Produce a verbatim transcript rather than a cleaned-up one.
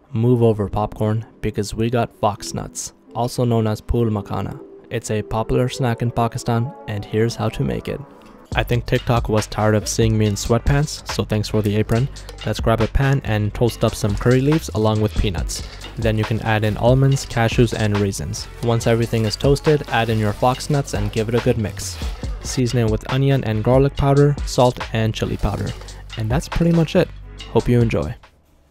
move over popcorn because we got fox nuts, also known as Phool Makhana. It's a popular snack in Pakistan, and here's how to make it. I think TikTok was tired of seeing me in sweatpants, so thanks for the apron. Let's grab a pan and toast up some curry leaves along with peanuts. Then you can add in almonds, cashews, and raisins. Once everything is toasted, add in your fox nuts and give it a good mix. Season it with onion and garlic powder, salt, and chili powder. And that's pretty much it. Hope you enjoy.